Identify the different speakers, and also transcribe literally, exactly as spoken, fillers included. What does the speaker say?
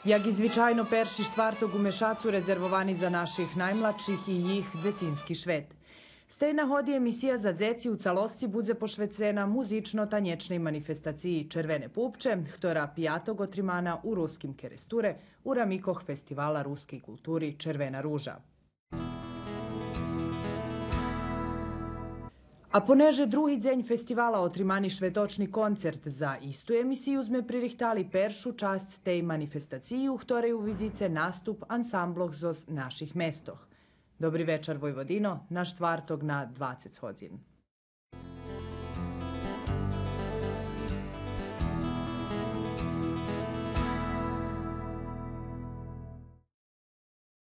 Speaker 1: Jak i zwyczajno перший čtvrtog u Mešacu rezervovani za naših najmladších i jih dzecinski švet. Z tej nahodi emisija za dzeci u calosti budze pošvecena muzično-tanječnej manifestaciji Červene pupče, ktora pijatog otrimana u ruskim keresture u ramikoh festivala ruske kulturi Červena ruža. A poneže drugi dzenj festivala otrimani švetočni koncert za istu emisiju sme pririhtali peršu čast tej manifestaciji, u ktorej u vizice nastup ansambloh zos naših mestoh. Dobri večer Vojvodino, naš štvrtog na dvadeset hodin.